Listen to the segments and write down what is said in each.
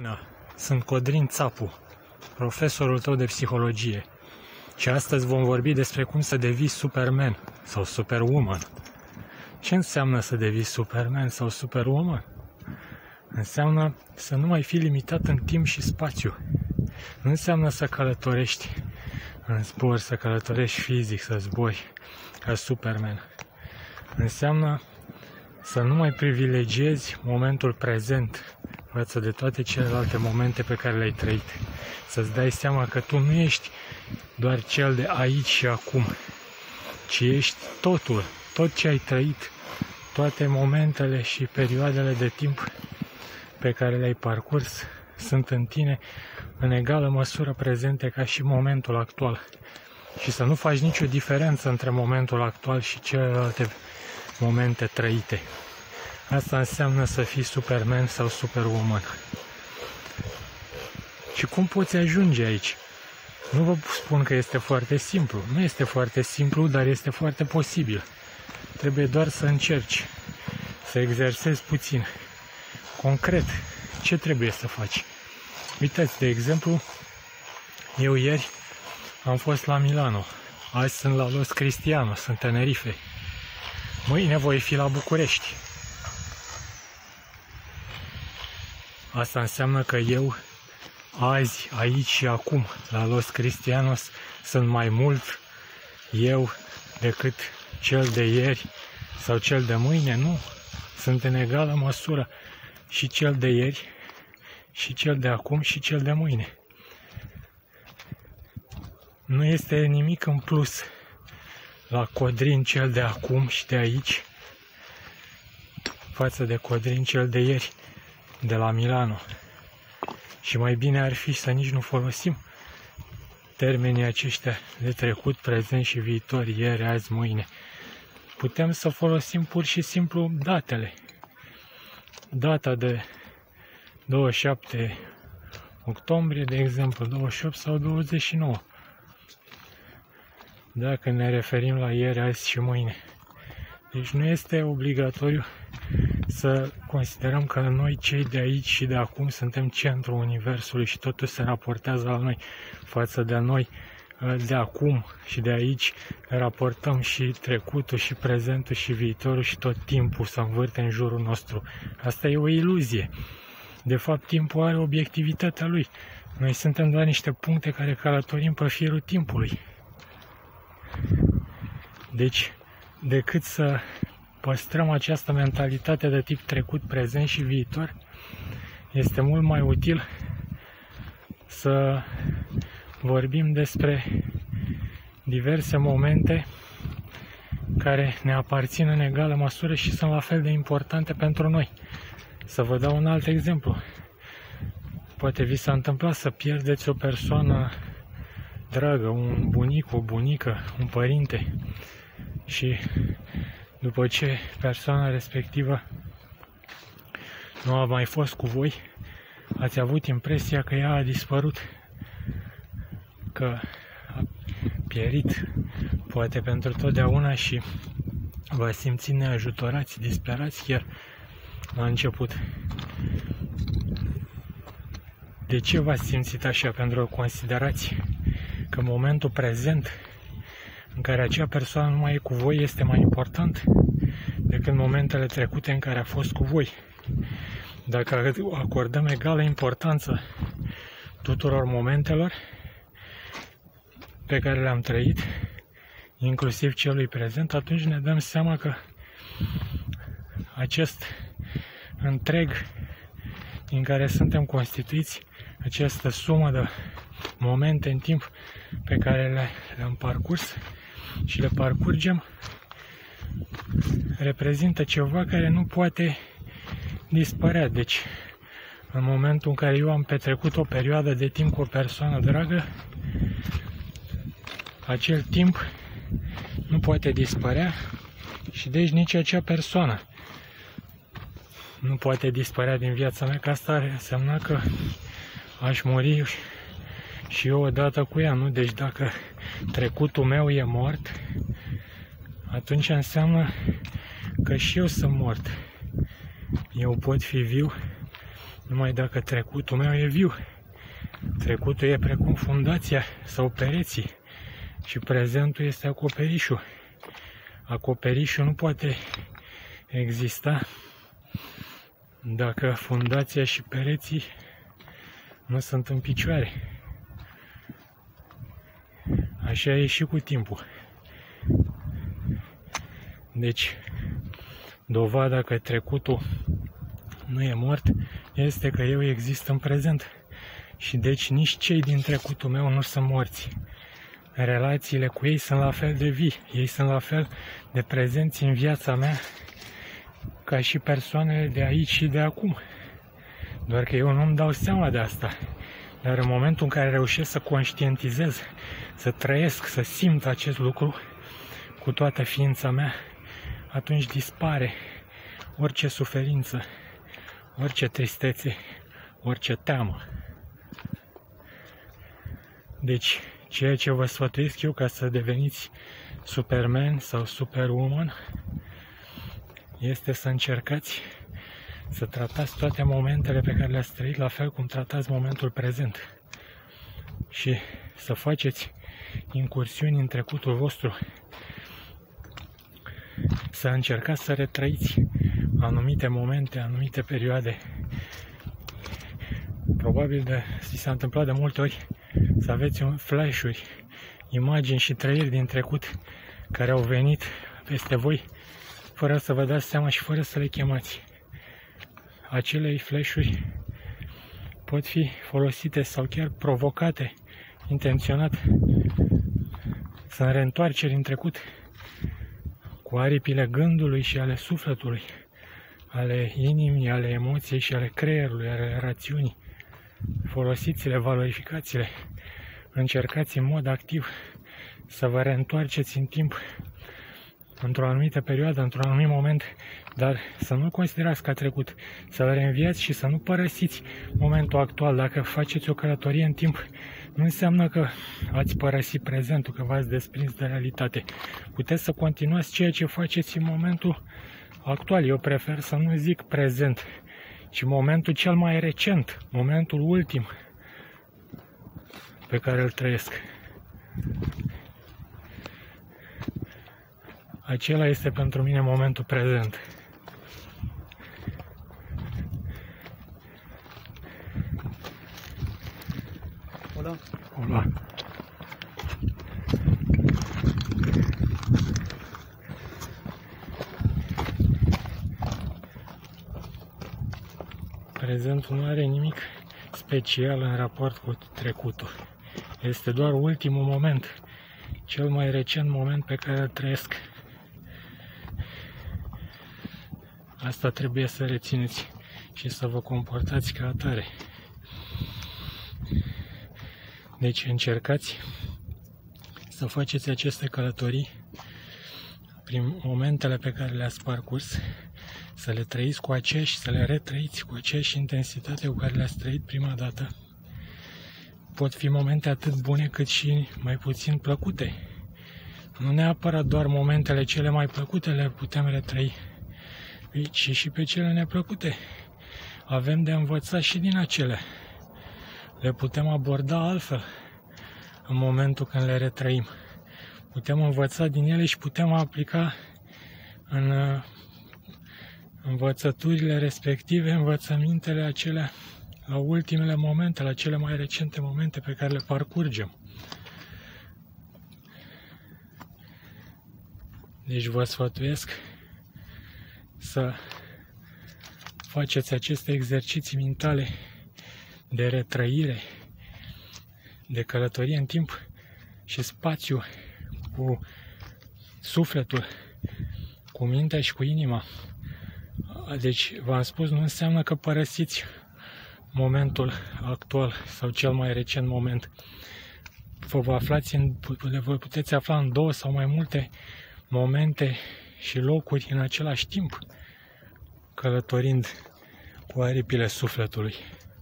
Bună, sunt Codrin Țapu, profesorul tău de psihologie și astăzi vom vorbi despre cum să devii Superman sau Superwoman. Ce înseamnă să devii Superman sau Superwoman? Înseamnă să nu mai fii limitat în timp și spațiu. Nu înseamnă să călătorești în zbor, să călătorești fizic, să zbori ca Superman. Înseamnă să nu mai privilegiezi momentul prezent față de toate celelalte momente pe care le-ai trăit. Să-ți dai seama că tu nu ești doar cel de aici și acum, ci ești totul, tot ce ai trăit, toate momentele și perioadele de timp pe care le-ai parcurs sunt în tine în egală măsură prezente ca și momentul actual. Și să nu faci nicio diferență între momentul actual și celelalte momente trăite. Asta înseamnă să fii Superman sau Superwoman. Și cum poți ajunge aici? Nu vă spun că este foarte simplu. Nu este foarte simplu, dar este foarte posibil. Trebuie doar să încerci, să exersezi puțin. Concret, ce trebuie să faci? Uitați, de exemplu, eu ieri am fost la Milano. Azi sunt la Los Cristianos, sunt Tenerife. Mâine voi fi la București. Asta înseamnă că eu, azi, aici și acum, la Los Cristianos, sunt mai mult eu decât cel de ieri sau cel de mâine. Nu, sunt în egală măsură și cel de ieri, și cel de acum, și cel de mâine. Nu este nimic în plus la Codrin cel de acum și de aici față de Codrin cel de ieri, de la Milano. Și mai bine ar fi să nici nu folosim termenii aceștia de trecut, prezent și viitor, ieri, azi, mâine. Putem să folosim pur și simplu datele. Data de 27 octombrie, de exemplu, 28 sau 29. Dacă ne referim la ieri, azi și mâine. Deci nu este obligatoriu să considerăm că noi, cei de aici și de acum, suntem centrul universului și totul se raportează la noi. Față de noi, de acum și de aici, raportăm și trecutul, și prezentul, și viitorul, și tot timpul se învârte în jurul nostru. Asta e o iluzie. De fapt, timpul are obiectivitatea lui. Noi suntem doar niște puncte care călătorim pe firul timpului. Deci, decât să păstrăm această mentalitate de tip trecut, prezent și viitor, este mult mai util să vorbim despre diverse momente care ne aparțin în egală măsură și sunt la fel de importante pentru noi. Să vă dau un alt exemplu. Poate vi s-a întâmplat să pierdeți o persoană dragă, un bunic, o bunică, un părinte, și după ce persoana respectivă nu a mai fost cu voi, ați avut impresia că ea a dispărut, că a pierit, poate pentru totdeauna, și v-ați simțit neajutorați, disperați chiar la început. De ce v-ați simțit așa? Pentru că considerați că momentul prezent în care acea persoană nu mai e cu voi este mai important decât momentele trecute în care a fost cu voi. Dacă acordăm egală importanță tuturor momentelor pe care le-am trăit, inclusiv celui prezent, atunci ne dăm seama că acest întreg din care suntem constituiți, această sumă de momente în timp pe care le-am parcurs și le parcurgem, reprezintă ceva care nu poate dispărea. Deci, în momentul în care eu am petrecut o perioadă de timp cu o persoană dragă, acel timp nu poate dispărea și deci nici acea persoană nu poate dispărea din viața mea, că asta ar însemna că aș muri și eu odată cu ea, nu? Deci dacă trecutul meu e mort, atunci înseamnă că și eu sunt mort. Eu pot fi viu Numai dacă trecutul meu e viu. Trecutul e precum fundația sau pereții și prezentul este acoperișul. Acoperișul nu poate exista dacă fundația și pereții nu sunt în picioare. Așa e și cu timpul. Deci, dovada că trecutul nu e mort este că eu exist în prezent. Și deci nici cei din trecutul meu nu sunt morți. Relațiile cu ei sunt la fel de vii. Ei sunt la fel de prezenți în viața mea ca și persoanele de aici și de acum. Doar că eu nu-mi dau seama de asta. Dar în momentul în care reușesc să conștientizez, să trăiesc, să simt acest lucru cu toată ființa mea, atunci dispare orice suferință, orice tristețe, orice teamă. Deci, ceea ce vă sfătuiesc eu ca să deveniți Superman sau Superwoman este să încercați să tratați toate momentele pe care le-ați trăit la fel cum tratați momentul prezent și să faceți incursiuni în trecutul vostru, să încercați să retrăiți anumite momente, anumite perioade. Probabil ți s-a întâmplat de multe ori să aveți flash-uri, imagini și trăiri din trecut care au venit peste voi fără să vă dați seama și fără să le chemați. Acele flash-uri pot fi folosite sau chiar provocate intenționat. Sunt reîntoarceri în trecut cu aripile gândului și ale sufletului, ale inimii, ale emoției și ale creierului, ale rațiunii. Folosiți-le, valorificați-le, încercați în mod activ să vă reîntoarceți în timp, într-o anumită perioadă, într-un anumit moment, dar să nu considerați ca trecut, să vă reînviați și să nu părăsiți momentul actual. Dacă faceți o călătorie în timp, nu înseamnă că ați părăsit prezentul, că v-ați desprins de realitate. Puteți să continuați ceea ce faceți în momentul actual. Eu prefer să nu zic prezent, ci momentul cel mai recent, momentul ultim pe care îl trăiesc. Acela este pentru mine momentul prezent. Hola. Hola. Prezentul nu are nimic special în raport cu trecutul. Este doar ultimul moment, cel mai recent moment pe care îl trăiesc. Asta trebuie să rețineți și să vă comportați ca atare. Deci încercați să faceți aceste călătorii prin momentele pe care le-ați parcurs, să le trăiți cu aceeași, să le retrăiți cu aceeași intensitate cu care le-ați trăit prima dată. Pot fi momente atât bune cât și mai puțin plăcute. Nu neapărat doar momentele cele mai plăcute le putem retrăi, ci și pe cele neplăcute. Avem de învățat și din acele. Le putem aborda altfel în momentul când le retrăim. Putem învăța din ele și putem aplica în învățăturile respective, învățămintele acelea la ultimele momente, la cele mai recente momente pe care le parcurgem. Deci vă sfătuiesc să faceți aceste exerciții mentale de retrăire, de călătorie în timp și spațiu cu sufletul, cu mintea și cu inima. Deci, v-am spus, nu înseamnă că părăsiți momentul actual sau cel mai recent moment. Vă puteți afla în două sau mai multe momente și locuri în același timp, călătorind cu aripile sufletului.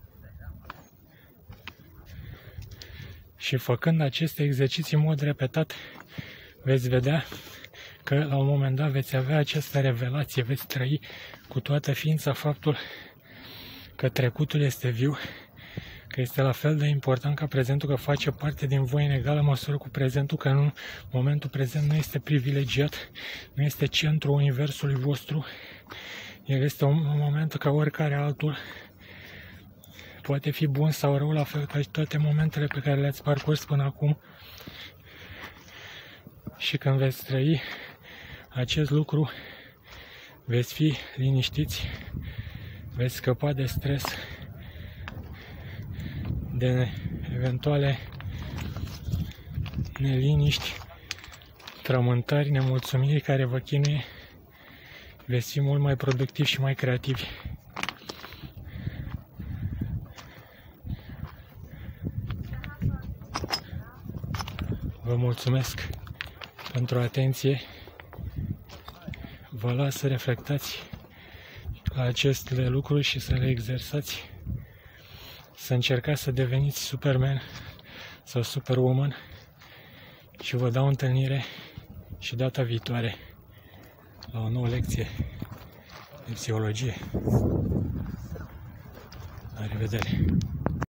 Și făcând aceste exerciții în mod repetat, veți vedea că la un moment dat veți avea această revelație, veți trăi cu toată ființa faptul că trecutul este viu, că este la fel de important ca prezentul, că face parte din voi în egală măsură cu prezentul, că în momentul prezent nu este privilegiat, nu este centrul universului vostru, el este un moment ca oricare altul, poate fi bun sau rău, la fel ca toate momentele pe care le-ați parcurs până acum. Și când veți trăi acest lucru, veți fi liniștiți, veți scăpa de stres, de eventuale neliniști, frământări, nemulțumiri care vă chinuie, veți fi mult mai productivi și mai creativi. Vă mulțumesc pentru atenție. Vă las să reflectați la aceste lucruri și să le exersați. Să încercați să deveniți Superman sau Superwoman și vă dau întâlnire și data viitoare la o nouă lecție de psihologie. La revedere!